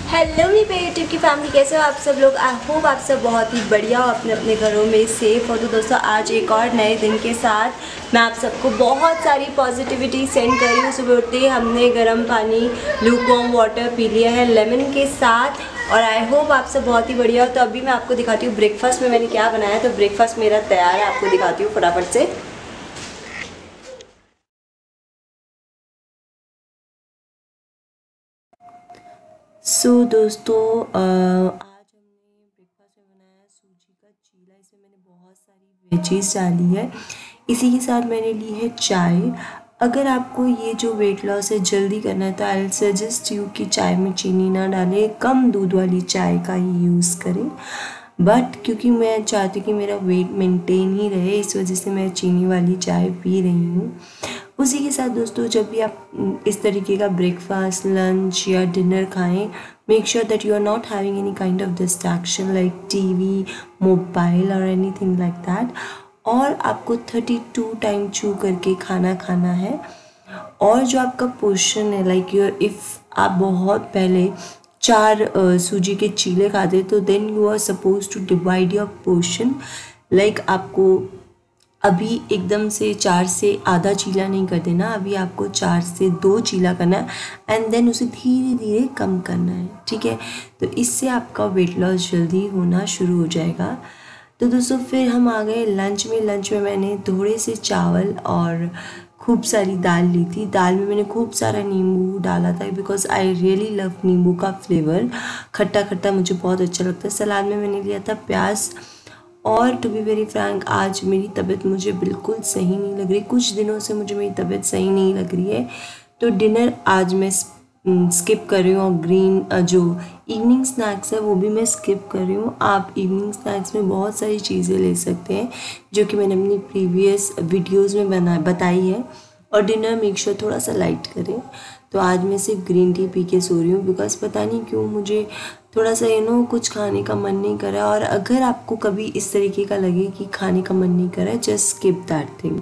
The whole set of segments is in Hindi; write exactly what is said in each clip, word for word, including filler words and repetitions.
हेलो मेरी यूट्यूब की फैमिली, कैसे हो आप सब लोग। आई होप आप सब बहुत ही बढ़िया हो, अपने अपने घरों में सेफ हो। तो दोस्तों आज एक और नए दिन के साथ मैं आप सबको बहुत सारी पॉजिटिविटी सेंड कर रही हूँ। सुबह उठते ही हमने गर्म पानी लूकवार्म वाटर पी लिया है लेमन के साथ, और आई होप आप सब बहुत ही बढ़िया हो। तो अभी मैं आपको दिखाती हूँ ब्रेकफास्ट में मैंने क्या बनाया। तो ब्रेकफास्ट मेरा तैयार है, आपको दिखाती हूँ फटाफट से। सो so, दोस्तों आज हमने ब्रेकफास्ट में बनाया सूजी का चीला। इसमें मैंने बहुत सारी वेजीज डाली है। इसी के साथ मैंने ली है चाय। अगर आपको ये जो वेट लॉस है जल्दी करना है तो आई सजेस्ट यू कि चाय में चीनी ना डालें, कम दूध वाली चाय का ही यूज़ करें। बट क्योंकि मैं चाहती हूँ कि मेरा वेट मेंटेन ही रहे, इस वजह से मैं चीनी वाली चाय पी रही हूँ। उसी के साथ दोस्तों जब भी आप इस तरीके का ब्रेकफास्ट, लंच या डिनर खाएं, make sure that you are not having any kind of distraction like TV, mobile और एनीथिंग लाइक दैट। और आपको थर्टी टू टाइम चू करके खाना खाना है। और जो आपका पोर्शन है, लाइक योर इफ़ आप बहुत पहले चार uh, सूजी के चीले खाते तो then you are suppose to divide your portion. Like आपको अभी एकदम से चार से आधा चीला नहीं कर देना, अभी आपको चार से दो चीला करना है एंड देन उसे धीरे धीरे कम करना है, ठीक है। तो इससे आपका वेट लॉस जल्दी होना शुरू हो जाएगा। तो दोस्तों फिर हम आ गए लंच में। लंच में मैंने थोड़े से चावल और खूब सारी दाल ली थी। दाल में मैंने खूब सारा नींबू डाला था बिकॉज आई रियली लव नींबू का फ्लेवर। खट्टा खट्टा मुझे बहुत अच्छा लगता है। सलाद में मैंने लिया था प्याज। और टू बी वेरी फ्रैंक आज मेरी तबीयत मुझे बिल्कुल सही नहीं लग रही। कुछ दिनों से मुझे मेरी तबीयत सही नहीं लग रही है, तो डिनर आज मैं स्किप कर रही हूँ। और ग्रीन जो इवनिंग स्नैक्स है वो भी मैं स्किप कर रही हूँ। आप इवनिंग स्नैक्स में बहुत सारी चीज़ें ले सकते हैं जो कि मैंने अपनी प्रीवियस वीडियोस में बना बताई है। और डिनर मेक श्योर थोड़ा सा लाइट करें। तो आज मैं सिर्फ ग्रीन टी पी के सो रही हूँ बिकॉज पता नहीं क्यों मुझे थोड़ा सा यू नो कुछ खाने का मन नहीं कर रहा। और अगर आपको कभी इस तरीके का लगे कि खाने का मन नहीं कर रहा है, just skip that thing.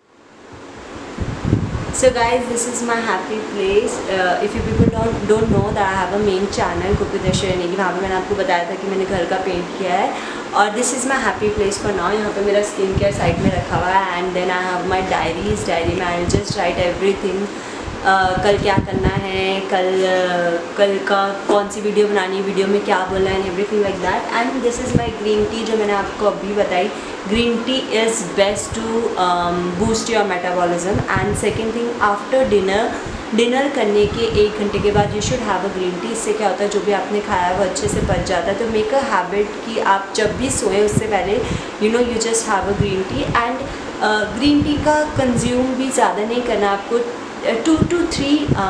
So guys, this is my happy place. Uh, if you people don't don't know that I have a main channel cook with Arshni, वहाँ पे मैंने आपको बताया था कि मैंने घर का पेंट किया है। और this is my happy place for now. यहाँ पे मेरा स्किन केयर साइड में रखा हुआ है and then I have my diaries. Diary में आई जस्ट राइट एवरीथिंग। कल क्या करना है, कल uh, कल का कौन सी वीडियो बनानी है, वीडियो में क्या बोलना है, everything like that. And this is my green tea जो मैंने आपको अभी बताई। Green tea is best to boost your metabolism. And second thing, after dinner dinner करने के एक घंटे के बाद you should have a green tea. इससे क्या होता है, जो भी आपने खाया है वो अच्छे से पच जाता है। तो मेक अ हैबिट कि आप जब भी सोएं उससे पहले you know you just have a green tea. And green tea का कंज्यूम भी ज़्यादा नहीं करना, आपको टू टू थ्री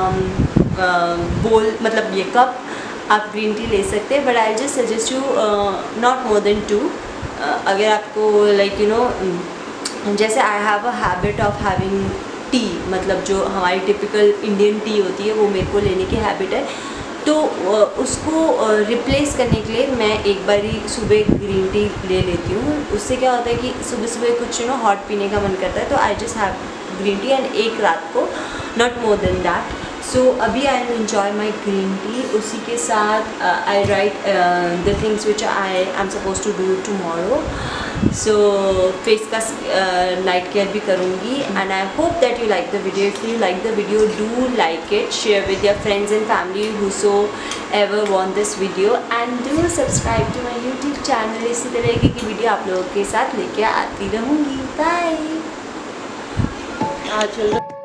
बोल मतलब ये कप आप ग्रीन टी ले सकते हैं। But I just suggest you not more than two. अगर आपको लाइक यू नो जैसे I have a habit of having tea, मतलब जो हमारी टिपिकल इंडियन टी होती है वो मेरे को लेने की हैबिट है। तो uh, उसको रिप्लेस uh, करने के लिए मैं एक बारी सुबह ग्रीन टी ले लेती हूँ। उससे क्या होता है कि सुबह सुबह कुछ यू नो हॉट पीने का मन करता है, तो I just have green tea and एक रात को, not more than that. So अभी I am enjoy my green tea. उसी के साथ I write the things which I I am suppose to do tomorrow. So face का नाइट केयर भी करूँगी। And I hope that you like the video. If you like the video, do like it, share with your friends and family who so ever want this video, and do subscribe to my YouTube channel. इसी तरह की वीडियो आप लोगों के साथ लेके आती रहूँगी। बाय।